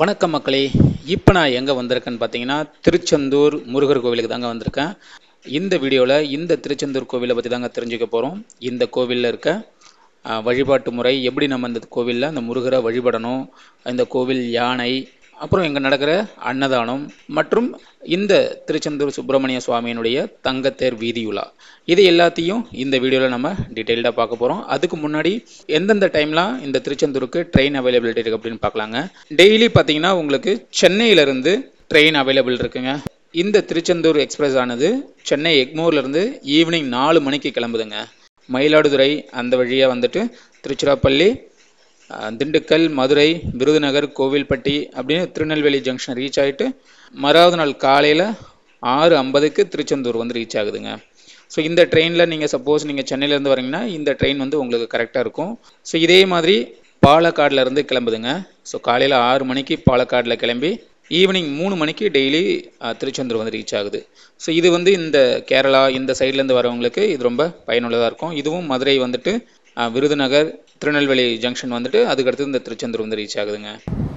வணக்கம் மக்களே. இப்போ நான் எங்கே வந்திருக்கேன்னு பார்த்தீங்கன்னா திருச்செந்தூர் முருகர் கோவிலுக்கு தாங்க வந்திருக்கேன். இந்த வீடியோவில் இந்த திருச்செந்தூர் கோவிலை பற்றி தாங்க தெரிஞ்சுக்க போகிறோம். இந்த கோவிலில் இருக்க வழிபாட்டு முறை, எப்படி நம்ம இந்த கோவிலில் அந்த முருகரை வழிபடணும், இந்த கோவில் யானை, அப்புறம் இங்கே நடக்கிற அன்னதானம் மற்றும் இந்த திருச்செந்தூர் சுப்பிரமணிய சுவாமியினுடைய தங்கத்தேர் வீதியுலா, இது எல்லாத்தையும் இந்த வீடியோவில் நம்ம டீட்டெயில்டாக பார்க்க போகிறோம். அதுக்கு முன்னாடி எந்தெந்த டைம்லாம் இந்த திருச்செந்தூருக்கு ட்ரெயின் அவைலபிலிட்டி இருக்குது அப்படின்னு பார்க்கலாங்க. டெய்லி பார்த்தீங்கன்னா உங்களுக்கு சென்னையிலேருந்து ட்ரெயின் அவைலபிள் இருக்குங்க. இந்த திருச்செந்தூர் எக்ஸ்பிரஸ் ஆனது சென்னை எக்மோர்லேருந்து ஈவினிங் 4 மணிக்கு கிளம்புதுங்க. மயிலாடுதுறை அந்த வழியாக வந்துட்டு திருச்சிராப்பள்ளி, திண்டுக்கல், மதுரை, விருதுநகர், கோவில்பட்டி அப்படின்னு திருநெல்வேலி ஜங்ஷன் ரீச் ஆகிட்டு மறாவது நாள் காலையில் 6:50க்கு திருச்செந்தூர் வந்து ரீச் ஆகுதுங்க. ஸோ இந்த ட்ரெயினில் நீங்கள் சப்போஸ் நீங்கள் சென்னையிலேருந்து வரீங்கன்னா இந்த ட்ரெயின் வந்து உங்களுக்கு கரெக்டாக இருக்கும். ஸோ இதே மாதிரி பாலக்காடிலேருந்து கிளம்புதுங்க. ஸோ காலையில் 6 மணிக்கு பாலக்காடில் கிளம்பி ஈவினிங் 3 மணிக்கு டெய்லி திருச்செந்தூர் வந்து ரீச் ஆகுது. ஸோ இது வந்து இந்த கேரளா இந்த சைட்லேருந்து வரவங்களுக்கு இது ரொம்ப பயனுள்ளதாக இருக்கும். இதுவும் மதுரை வந்துட்டு விருதுநகர், திருநெல்வேலி ஜங்ஷன் வந்துட்டு அதுக்கடுத்து இந்த திருச்செந்தூர் வந்து ரீச் ஆகுதுங்க.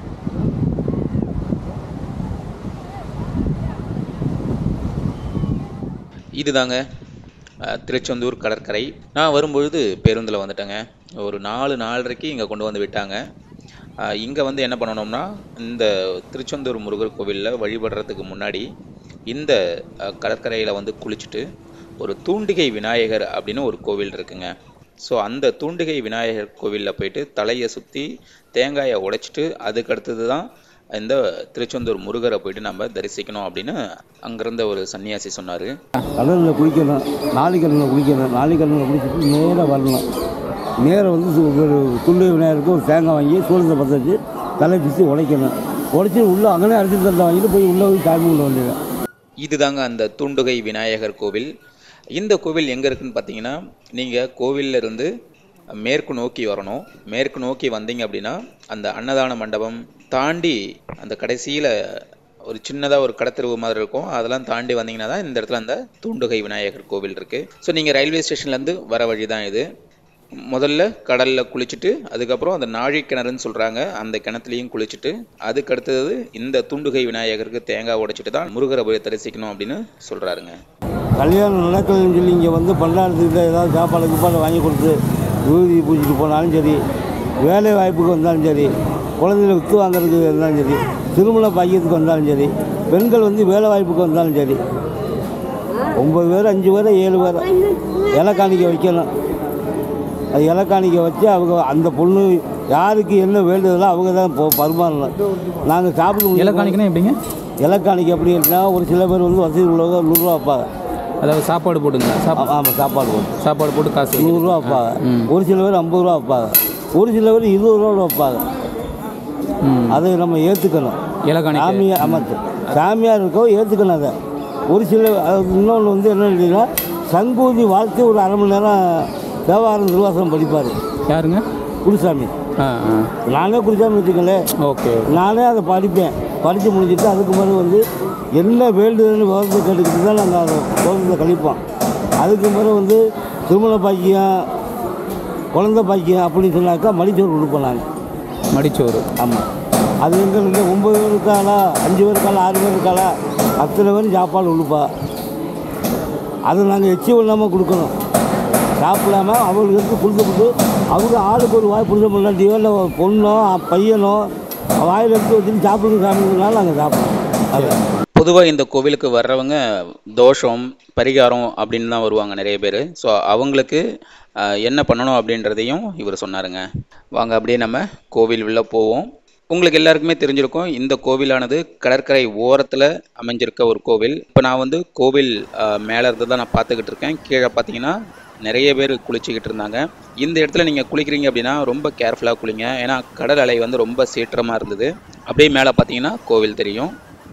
இதுதாங்க திருச்செந்தூர் கடற்கரை. நான் வரும்பொழுது பேருந்தில் வந்துட்டேங்க. ஒரு 4-4:30க்கு இங்கே கொண்டு வந்து விட்டாங்க. இங்கே வந்து என்ன பண்ணணும்னா, இந்த திருச்செந்தூர் முருகர் கோவிலில் வழிபடுறதுக்கு முன்னாடி இந்த கடற்கரையில் வந்து குளிச்சுட்டு ஒரு தூண்டிகை விநாயகர் அப்படின்னு ஒரு கோவில் இருக்குங்க. ஸோ அந்த தூண்டிகை விநாயகர் கோவிலில் போயிட்டு தலையை சுற்றி தேங்காயை உடைச்சிட்டு அதுக்கடுத்தது தான் இந்த திருச்செந்தூர் முருகரை போயிட்டு நம்ம தரிசிக்கணும் அப்படின்னு அங்கிருந்த ஒரு சன்னியாசி சொன்னார். கடலில் குளிக்கணும், நாளிக்கடலில் குளிக்கணும், நாளிக்கடலில் குளிச்சுட்டு நேராக வரணும். நேராக வந்து ஒரு துண்டு விநாயகருக்கு ஒரு தேங்காய் வாங்கி சூழத்தை பற்ற வச்சு தலை பிச்சு உடைக்கணும். உடைச்சி உள்ளே அங்கே அரிசி தந்தை வாங்கிட்டு போய் உள்ளே போய் சாமி கொண்டு வந்துடுவேன். இதுதாங்க அந்த தூண்டுகை விநாயகர் கோவில். இந்த கோவில் எங்கே இருக்குதுன்னு பார்த்தீங்கன்னா, நீங்கள் கோவிலில் இருந்து மேற்கு நோக்கி வரணும். மேற்கு நோக்கி வந்தீங்க அப்படின்னா அந்த அன்னதான மண்டபம் தாண்டி அந்த கடைசியில் ஒரு சின்னதாக ஒரு கடத்தெருவு மாதிரி இருக்கும். அதெல்லாம் தாண்டி வந்தீங்கன்னா தான் இந்த இடத்துல அந்த தூண்டுகை விநாயகர் கோவில் இருக்குது. ஸோ நீங்கள் ரயில்வே ஸ்டேஷன்லேருந்து வர வழி தான் இது. முதல்ல கடலில் குளிச்சுட்டு அதுக்கப்புறம் அந்த நாழி கிணறுன்னு சொல்கிறாங்க, அந்த கிணத்துலையும் குளிச்சுட்டு அதுக்கடுத்தது இந்த தூண்டுகை விநாயகருக்கு தேங்காய் உடைச்சிட்டு தான் முருகரை போய் தரிசிக்கணும் அப்படின்னு சொல்கிறாருங்க. கல்யாணம் நடக்கலன்னு சொல்லி இங்கே வந்து பண்டாரத்துக்கிட்ட ஏதாவது சாப்பாடு கீப்பாடு வாங்கி கொடுத்து விபூதி பூச்சிட்டு போனாலும் சரி, வேலை வாய்ப்புக்கு வந்தாலும் சரி, குழந்தைகளை விற்று வாங்குறதுக்கு வந்தாலும் சரி, திருமண பாக்கியத்துக்கு வந்தாலும் சரி, பெண்கள் வந்து வேலை வாய்ப்புக்கு வந்தாலும் சரி, 9 பேர் 5 பேர் 7 பேர் இலக்காணிக்க வைக்கணும். அது இலக்காணிக்க வச்சு அவங்க அந்த பொண்ணு யாருக்கு என்ன வேண்டுதலோ அவங்க தான் பரிமாறணும். நாங்கள் சாப்பிடுவோம். இலக்காணிக்கணும் எப்படிங்க? இலக்காணிக்க எப்படி இருக்குன்னா, ஒரு சில பேர் வந்து வசதி உள்ளவங்க 100 ரூபா வைப்பாங்க. அதாவது சாப்பாடு போட்டுங்களா? ஆமாம், சாப்பாடு போட்டு காசு 100 ரூபா வைப்பாங்க. ஒரு சில பேர் 50 ரூபா வைப்பாங்க. ஒரு சில பேர் 20 ரூபா வைப்பாங்க. அதை நம்ம ஏற்றுக்கணும். சாமியார் அமைச்சு சாமியார் இருக்கோ ஏற்றுக்கணும். அதை ஒரு சில இன்னொன்று வந்து என்ன கேட்டீங்கன்னா, சங்கூதி வாழ்க்கை ஒரு அரை மணி நேரம் தேவாரம் திருவாசகம் படிப்பார். யாருங்க? குருசாமி. நானே குருசாமி வச்சுக்கல. ஓகே. நானே அதை படிப்பேன். படித்து முடிச்சுட்டு அதுக்கு பிறகு வந்து என்ன வேண்டுதல்னு விவரத்தை கேட்டுக்கிட்டு தான் நாங்கள் அதை விவரத்தை கழிப்போம். அதுக்கு பிறகு வந்து திருமண பாக்கியம், குழந்தை பாக்கியம் அப்படின்னு சொன்னாக்கா மடிச்சோறு கொடுப்போம். நாங்கள் மடிச்சோறு. ஆமாம். அது எங்களுக்கு 9 பேர் இருக்காளா, 5 பேர் இருக்காளா, 6 பேர் இருக்காளா, அத்தனை பேரும் சாப்பாடு கொடுப்பா. அதை நாங்கள் எச்சி இல்லாமல் கொடுக்கணும். சாப்பிடாம அவங்களுக்கு எடுத்து கொடுத்துக்கிட்டு அவங்க ஆளுக்கு ஒரு வாய் புரிஞ்ச முன்னாடியோ இல்லை பொண்ணோ பையனோ வாயில் எடுத்து வச்சுட்டு சாப்பிடுங்க சாப்பிடுறதுனால நாங்கள் சாப்பிடுவோம். அது பொதுவாக இந்த கோவிலுக்கு வர்றவங்க தோஷம் பரிகாரம் அப்படின்னு தான் வருவாங்க நிறைய பேர். ஸோ அவங்களுக்கு என்ன பண்ணணும் அப்படின்றதையும் இவர் சொன்னாருங்க. வாங்க அப்படியே நம்ம கோவில் உள்ள போவோம். உங்களுக்கு எல்லாருக்குமே தெரிஞ்சிருக்கும், இந்த கோவிலானது கடற்கரை ஓரத்தில் அமைஞ்சிருக்க ஒரு கோவில். இப்போ நான் வந்து கோவில் மேலே இருந்து தான் நான் பார்த்துக்கிட்டு இருக்கேன். கீழே பார்த்தீங்கன்னா நிறைய பேர் குளிச்சுக்கிட்டு இருந்தாங்க. இந்த இடத்துல நீங்கள் குளிக்கிறீங்க அப்படின்னா ரொம்ப கேர்ஃபுல்லாக குளிங்க. ஏன்னா கடல் அலை வந்து ரொம்ப சீற்றமாக இருந்தது. அப்படியே மேலே பார்த்தீங்கன்னா கோவில் தெரியும்.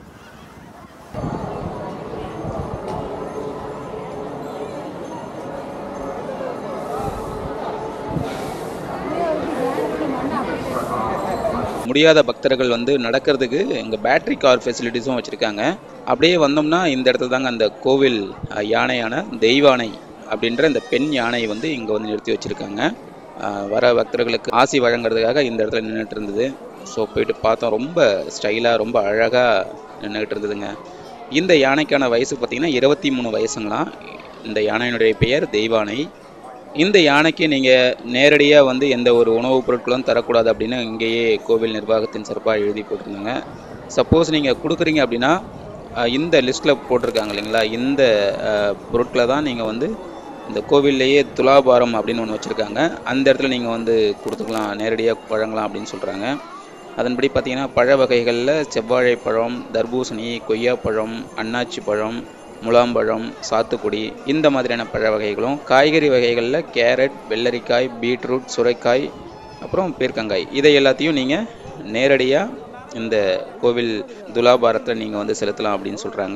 முடியாத பக்தர்கள் வந்து நடக்கிறதுக்கு இங்கே பேட்டரி கார் ஃபெசிலிட்டிஸும் வச்சுருக்காங்க. அப்படியே வந்தோம்னா இந்த இடத்துல தாங்க அந்த கோவில் யானையான தெய்வானை அப்படின்ற இந்த பெண் யானை வந்து இங்கே வந்து நிறுத்தி வச்சுருக்காங்க. வர பக்தர்களுக்கு ஆசி வழங்குறதுக்காக இந்த இடத்துல நின்றுட்டு இருந்தது. ஸோ போயிட்டு பார்த்தோம். ரொம்ப ஸ்டைலாக ரொம்ப அழகாக நின்றுக்கிட்டு இருந்ததுங்க. இந்த யானைக்கான வயசு பார்த்திங்கன்னா 23 வயசுங்களாம். இந்த யானையினுடைய பெயர் தெய்வானை. இந்த யானைக்கு நீங்கள் நேரடியாக வந்து எந்த ஒரு உணவுப் பொருட்களும் தரக்கூடாது அப்படின்னு இங்கேயே கோவில் நிர்வாகத்தின் சார்பாக எழுதி போட்டிருந்தாங்க. சப்போஸ் நீங்கள் கொடுக்குறீங்க அப்படின்னா இந்த லிஸ்ட்டில் போட்டிருக்காங்க இல்லைங்களா, இந்த பொருட்களை தான் நீங்கள் வந்து இந்த கோவில்லையே துலாபாரம் அப்படின்னு ஒன்று வச்சுருக்காங்க, அந்த இடத்துல நீங்கள் வந்து கொடுத்துக்கலாம், நேரடியாக வழங்கலாம் அப்படின்னு சொல்கிறாங்க. அதன்படி பார்த்திங்கன்னா பழ வகைகளில் செவ்வாழை பழம், தர்பூசணி, கொய்யாப்பழம், அன்னாச்சி பழம், முலாம்பழம், சாத்துக்குடி இந்த மாதிரியான பழ வகைகளும், காய்கறி வகைகளில் கேரட், வெள்ளரிக்காய், பீட்ரூட், சுரைக்காய், அப்புறம் பீர்க்கங்காய் இதை எல்லாத்தையும் நீங்கள் நேரடியாக இந்த கோவில் துலாபாரத்தில் நீங்கள் வந்து செலுத்தலாம் அப்படின்னு சொல்கிறாங்க.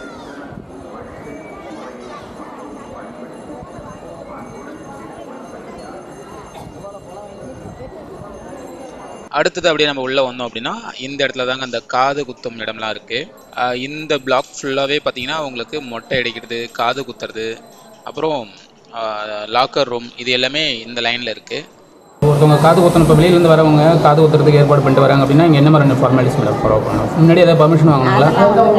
அடுத்தது அப்படியே நம்ம உள்ளே வந்தோம் அப்படின்னா இந்த இடத்துல தாங்க அந்த காது குத்தும் இடம்லாம் இருக்குது. இந்த பிளாக் ஃபுல்லாகவே பார்த்தீங்கன்னா உங்களுக்கு மொட்டை அடிக்கிறது, காது குத்துறது, அப்புறம் லாக்கர் ரூம் இது எல்லாமே இந்த லைனில் இருக்குது. ஒருத்தவங்க காது குத்தணும், இப்போ வெளியிலேருந்து வரவங்க காது குத்துறதுக்கு ஏற்பாடு பண்ணிட்டு வராங்க அப்படின்னா இங்கே என்ன மாதிரி ஃபார்மாலிட்டிஸ் மேடம் ஃபாலோ பண்ணணும்? முன்னாடி ஏதாவது பர்மிஷன் வாங்கணுங்களா?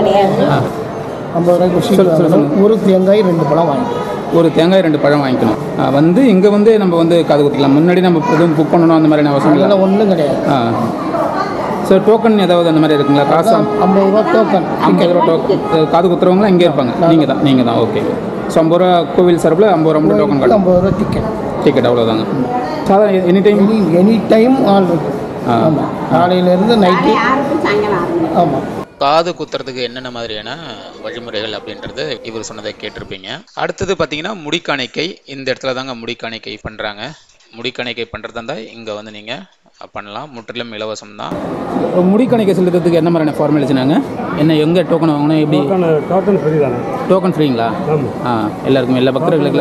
50 ரூபாய்க்கு ஒரு தேங்காய் 2 பழம் வாங்கிக்கலாம். ஒரு தேங்காய் 2 பழம் வாங்கிக்கணும். வந்து இங்கே வந்து நம்ம வந்து காது குத்திக்கலாம். முன்னாடி நம்ம எதுவும் புக் பண்ணணும் அந்த மாதிரியான அவசியம் இல்லை? ஒன்றும் கிடையாது. சார் டோக்கன் ஏதாவது அந்த மாதிரி இருக்குங்களா? காசு 50 ரூபா டோக்கன். 50 ரூபா டோக்கன். காது குத்துறவங்களாம் இங்கே இருப்பாங்க. நீங்கள் தான் ஓகே. ஸோ 50 ரூபா கோவில் சார்பில் 50 ரூபா மட்டும் டோக்கன் கார்டு. 50 ரூபா டிக்கெட் அவ்வளோதாங்க. சாதாரண எனி டைம் ஆல் இருக்கு. ஆமாம், காலையிலேருந்து நைட்டு. ஆமாம். காது குத்துறதுக்கு என்னென்ன மாதிரியான வழிமுறைகள் அப்படின்றது இவர் சொன்னதை கேட்டிருப்பீங்க. அடுத்தது பார்த்தீங்கன்னா முடிக்காணிக்கை. இந்த இடத்துல தாங்க முடிக்காணிக்கை பண்ணுறாங்க. முடிக்காணிக்கை பண்ணுறதா இருந்தால் இங்கே வந்து நீங்கள் பண்ணலாம், முற்றிலும் இலவசம் தான். முடிக்காணிக்கை செலுத்துறதுக்கு என்ன மாதிரியான ஃபார்மாலிட்டினாங்க? என்ன எங்கே டோக்கன் வாங்கணும்? எப்படி? டோக்கன் ஃப்ரீ தானே? டோக்கன் ஃப்ரீங்களா? எல்லாருக்கும், எல்லா பக்தர்களுக்கு?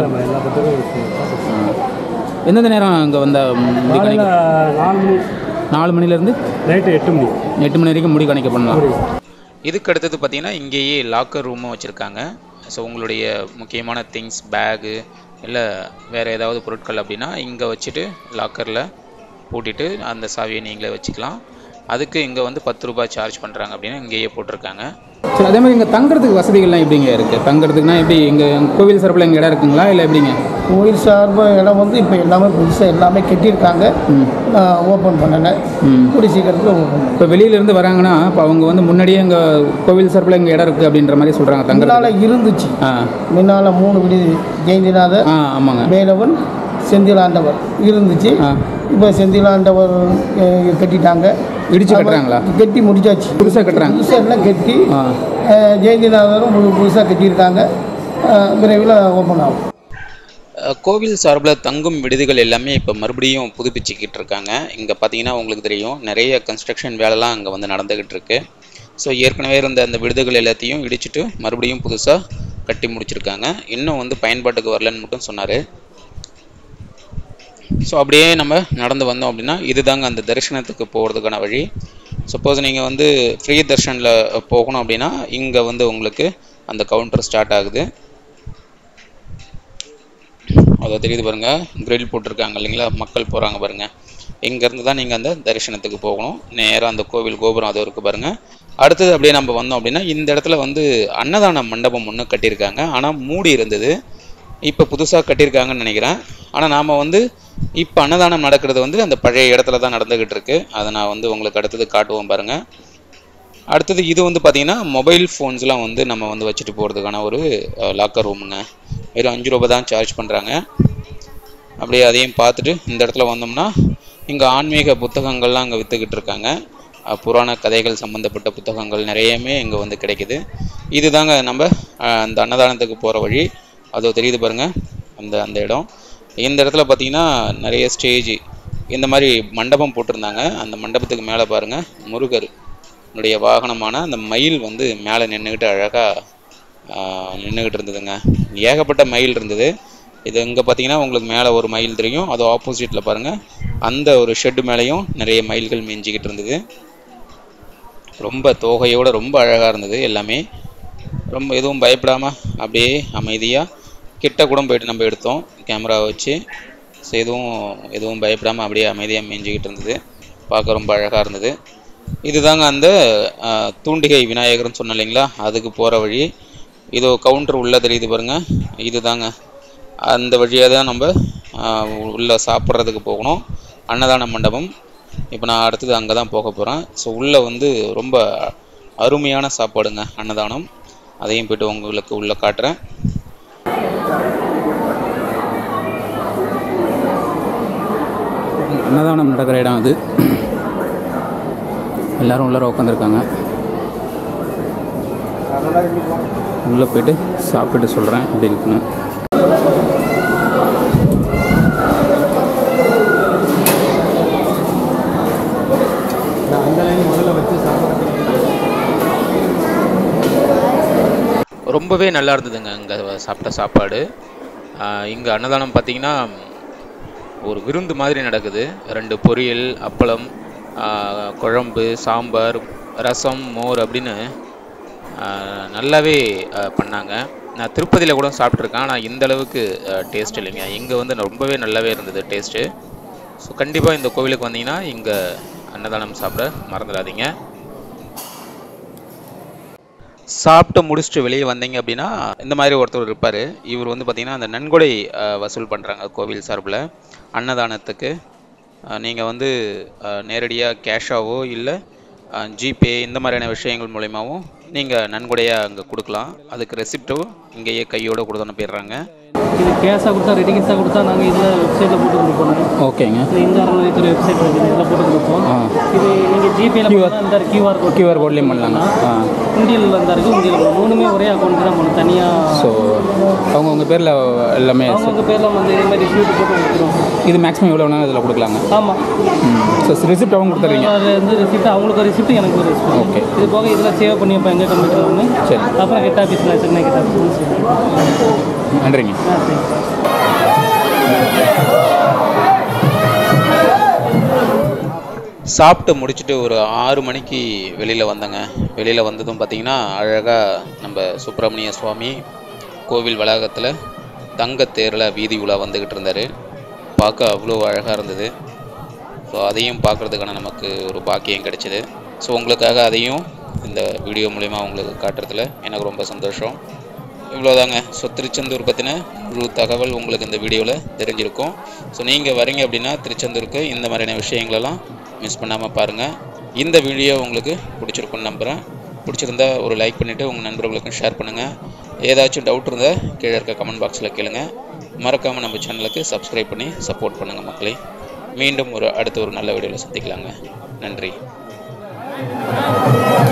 எந்தெந்த நேரம் அங்கே வந்த முடிக்காணிக்கை? 4 மணிலேருந்து நைட்டு 8 மணி. 8 மணி வரைக்கும் முடிக்காணிக்கை பண்ணலாம். இதுக்கு அடுத்தது பார்த்தீங்கன்னா இங்கேயே லாக்கர் ரூமும் வச்சுருக்காங்க. ஸோ உங்களுடைய முக்கியமான திங்ஸ், பேகு இல்லை வேறு ஏதாவது பொருட்கள் அப்படின்னா இங்கே வச்சுட்டு லாக்கரில் பூட்டிட்டு அந்த சாவியை நீங்களே வச்சுக்கலாம். அதுக்கு இங்கே வந்து 10 ரூபாய் சார்ஜ் பண்ணுறாங்க அப்படின்னு இங்கேயே போட்டிருக்காங்க. சரி, அதே மாதிரி இங்கே தங்குறதுக்கு வசதிகள்லாம் எப்படிங்க இருக்குது? தங்குறதுக்குனா எப்படி இங்கே கோவில் சார்பில் இங்கே இடம் இருக்குங்களா இல்லை எப்படிங்க? கோயில் சார்பு இடம் வந்து இப்போ எல்லாமே புதுசாக எல்லாமே கட்டியிருக்காங்க. ஓப்பன் பண்ணலை, கூடி சீக்கிரத்தில் ஓப்பன் பண்ண. இப்போ வெளியிலேருந்து வராங்கன்னா இப்போ அவங்க வந்து முன்னாடியே இங்கே கோவில் சார்பில் இங்கே இடம் இருக்குது அப்படின்ற மாதிரி சொல்கிறாங்க. முன்னால் இருந்துச்சு. முன்னால் 3 விடுதி, ஜெயந்திநாதர், ஆமாங்க, வேலவன், செந்திலாண்டவர் இருந்துச்சு. இப்போ செந்திலாண்டவர் கட்டிட்டாங்க. இடிச்சு கட்டுறாங்களா? கட்டி முடிச்சாச்சு. புதுசாக கட்டுறாங்க. புதுசாக எல்லாம் கட்டி ஜெயந்திநாதரும் புதுசாக கட்டியிருக்காங்க. விரைவில் ஓப்பன் ஆகும். கோவில் சார்பில் தங்கும் விடுதிகள் எல்லாமே இப்போ மறுபடியும் புதுப்பிச்சுக்கிட்டு இருக்காங்க. இங்கே பார்த்தீங்கன்னா உங்களுக்கு தெரியும் நிறைய கன்ஸ்ட்ரக்ஷன் வேலைலாம் அங்கே வந்து நடந்துக்கிட்டு இருக்கு. ஸோ ஏற்கனவே இருந்த அந்த விடுதிகள் எல்லாத்தையும் இடிச்சுட்டு மறுபடியும் புதுசாக கட்டி முடிச்சிருக்காங்க. இன்னும் வந்து பயன்பாட்டுக்கு வரலன்னு மட்டும் சொன்னார். ஸோ அப்படியே நம்ம நடந்து வந்தோம் அப்படின்னா இதுதாங்க அந்த தரிசனத்துக்கு போகிறதுக்கான வழி. சப்போஸ் நீங்கள் வந்து ஃப்ரீ தர்ஷனில் போகணும் அப்படின்னா இங்கே வந்து உங்களுக்கு அந்த கவுண்டர் ஸ்டார்ட் ஆகுது. அதை தெரியுது பாருங்கள், கிரில் போட்டிருக்காங்க இல்லைங்களா, மக்கள் போகிறாங்க பாருங்கள். இங்கேருந்து தான் நீங்கள் அந்த தரிசனத்துக்கு போகணும். நேராக அந்த கோவில் கோபுரம் அது இருக்குது பாருங்கள். அடுத்தது அப்படியே நம்ம வந்தோம் அப்படின்னா இந்த இடத்துல வந்து அன்னதான மண்டபம் ஒன்று கட்டியிருக்காங்க. ஆனால் மூடி இருந்தது, இப்போ புதுசாக கட்டியிருக்காங்கன்னு நினைக்கிறேன். ஆனால் நாம் வந்து இப்போ அன்னதானம் நடக்கிறது வந்து அந்த பழைய இடத்துல தான் நடந்துக்கிட்டு இருக்குது. அதை நான் வந்து உங்களுக்கு அடுத்தது காட்டுவோம் பாருங்கள். அடுத்தது இது வந்து பார்த்திங்கன்னா மொபைல் ஃபோன்ஸ்லாம் வந்து நம்ம வந்து வச்சுட்டு போகிறதுக்கான ஒரு லாக்கர் ரூமுங்க. வெறும் 5 ரூபா தான் சார்ஜ் பண்ணுறாங்க. அப்படியே அதையும் பார்த்துட்டு இந்த இடத்துல வந்தோம்னா இங்கே ஆன்மீக புத்தகங்கள்லாம் அங்கே விற்றுக்கிட்டு இருக்காங்க. புராண கதைகள் சம்மந்தப்பட்ட புத்தகங்கள் நிறையவே இங்கே வந்து கிடைக்குது. இது தாங்க நம்ம அந்த அன்னதானத்துக்கு போகிற வழி. அது தெரியுது பாருங்கள் அந்த இடம். இந்த இடத்துல பார்த்திங்கன்னா நிறைய ஸ்டேஜ் இந்த மாதிரி மண்டபம் போட்டிருந்தாங்க. அந்த மண்டபத்துக்கு மேலே பாருங்கள் முருகர் என்னுடைய வாகனமான அந்த மயில் வந்து மேலே நின்றுக்கிட்டு அழகாக நின்றுக்கிட்டு இருந்ததுங்க. ஏகப்பட்ட மயில் இருந்தது. இது இங்கே பார்த்தீங்கன்னா உங்களுக்கு மேலே ஒரு மயில் தெரியும், அது ஆப்போசிட்டில் பாருங்கள் அந்த ஒரு ஷெட்டு மேலேயும் நிறைய மயில்கள் மேய்ஞ்சிக்கிட்டு இருந்தது. ரொம்ப தோகையோடு ரொம்ப அழகாக இருந்தது எல்லாமே. ரொம்ப எதுவும் பயப்படாமல் அப்படியே அமைதியாக கிட்ட கூட போயிட்டு நம்ம எடுத்தோம் கேமரா வச்சு. ஸோ எதுவும் பயப்படாமல் அப்படியே அமைதியாக மேய்ஞ்சிக்கிட்டு இருந்தது. பார்க்க ரொம்ப அழகாக இருந்தது. இதுதாங்க அந்த தூண்டிகை விநாயகர்னு சொன்ன இல்லைங்களா, அதுக்கு போகிற வழி. இதோ கவுண்டர் உள்ளே தெரியுது பாருங்கள், இது தாங்க அந்த வழியாக தான் நம்ம உள்ளே சாப்பிட்றதுக்கு போகணும். அன்னதான மண்டபம். இப்போ நான் அடுத்தது அங்கே தான் போக போகிறேன். ஸோ உள்ளே வந்து ரொம்ப அருமையான சாப்பாடுங்க, அன்னதானம். அதையும் போய்ட்டு உங்களுக்கு உள்ளே காட்டுறேன். அன்னதானம் நடக்கிற இடம் அது. எல்லோரும் உள்ளார உட்காந்துருக்காங்க. உள்ளே போய்ட்டு சாப்பிட்டு சொல்கிறேன் எப்படி இருக்குன்னு. ரொம்பவே நல்லா இருந்ததுங்க இங்கே சாப்பிட்ட சாப்பாடு. இங்கே அன்னதானம் பார்த்திங்கன்னா ஒரு விருந்து மாதிரி நடக்குது. 2 பொரியல், அப்பளம், குழம்பு, சாம்பார், ரசம், மோர் அப்படின்னு நல்லாவே பண்ணாங்க. நான் திருப்பதியில் கூட சாப்பிட்ருக்கேன், ஆனால் இந்தளவுக்கு டேஸ்ட் இல்லைங்க. இங்கே வந்து ரொம்பவே நல்லாவே இருந்தது டேஸ்ட்டு. ஸோ கண்டிப்பாக இந்த கோவிலுக்கு வந்தீங்கன்னா இங்கே அன்னதானம் சாப்பிட மறந்துடாதீங்க. சாப்பிட்டு முடிச்சுட்டு வெளியே வந்தீங்க அப்படின்னா இந்த மாதிரி ஒருத்தர் இருப்பார். இவர் வந்து பார்த்திங்கன்னா அந்த நன்கொடை வசூல் பண்ணுறாங்க கோவில் சார்பில் அன்னதானத்துக்கு. நீங்கள் வந்து நேரடியாக கேஷாவோ இல்லை ஜிபே இந்த மாதிரியான விஷயங்கள் மூலிமாவும் நீங்கள் நன்கொடையாக அங்கே கொடுக்கலாம். அதுக்கு ரெசிப்டும் இங்கேயே கையோடு கொடுத்து அனுப்பிடுறாங்க. இது கேஷாக கொடுத்தா, ரெடிகேஸாக கொடுத்தா நாங்கள் இதில் வெப்சைட்டில் போட்டு கொடுப்போம். ஓகேங்க. இந்த அறநிலையத்துறை வெப்சைட் இருக்குது, இதில் போட்டு கொடுப்போம். இது நீங்கள் ஜிபேயில் இந்த கியூஆர் கோட்லேயும் பண்ணலாங்க. உண்டியல் வந்தாருக்கு உண்டியல் மூணுமே ஒரே அக்கௌண்ட் தான் பண்ணணும் தனியாக. ஸோ அவங்கவுங்க பேரில் எல்லாமே அவங்கவுங்க பேரில் வந்து இதே மாதிரி ரிசிப்ட் போட்டு கொடுத்துருவோம். இது மேக்ஸிமம் எவ்வளோ வேணாலும் இதில் கொடுக்கலாங்க. ஆமாம். ஸோ ரிசிப்ட் அவங்க கொடுத்துறீங்க. வந்து ரிசிப்ட் அவங்களுக்கு ஒரு ரிசிப்ட், எனக்கு ஒரு ரிசிப்ட். ஓகே. இது போக இதில் சேவ் பண்ணி வைப்பேன் எங்கள் கம்ப்யூட்டர் ஒன்று. சரி. அப்புறம் ஹெட் ஆஃபீஸில் சென்னை ஹெட் ஆஃபீஸ். நன்றிங்க. சாப்பிட்டு முடிச்சுட்டு ஒரு 6 மணிக்கு வெளியில் வந்தேங்க. வெளியில் வந்ததும் பார்த்திங்கன்னா அழகாக நம்ம சுப்பிரமணிய சுவாமி கோவில் வளாகத்தில் தங்கத்தேரில் வீதி உலா வந்துக்கிட்டு இருந்தார். பார்க்க அவ்வளோ அழகாக இருந்தது. ஸோ அதையும் பார்க்குறதுக்கான நமக்கு ஒரு பாக்கியம் கிடைச்சிது. ஸோ உங்களுக்காக அதையும் இந்த வீடியோ மூலிமா உங்களுக்கு காட்டுறதுல எனக்கு ரொம்ப சந்தோஷம். இவ்வளோதாங்க. ஸோ திருச்செந்தூர் பற்றின முழு தகவல் உங்களுக்கு இந்த வீடியோவில் தெரிஞ்சிருக்கும். ஸோ நீங்கள் வரீங்க அப்படின்னா திருச்செந்தூருக்கு இந்த மாதிரியான விஷயங்களெல்லாம் மிஸ் பண்ணாமல் பாருங்கள். இந்த வீடியோ உங்களுக்கு பிடிச்சிருக்குன்னு நம்புகிறேன். பிடிச்சிருந்தா ஒரு லைக் பண்ணிவிட்டு உங்கள் நண்பர்களுக்கும் ஷேர் பண்ணுங்கள். ஏதாச்சும் டவுட் இருந்தால் கீழே இருக்க கமெண்ட் பாக்ஸில் கேளுங்க. மறக்காமல் நம்ம சேனலுக்கு சப்ஸ்கிரைப் பண்ணி சப்போர்ட் பண்ணுங்கள் மக்களே. மீண்டும் அடுத்த ஒரு நல்ல வீடியோவில் சந்திக்கலாங்க. நன்றி.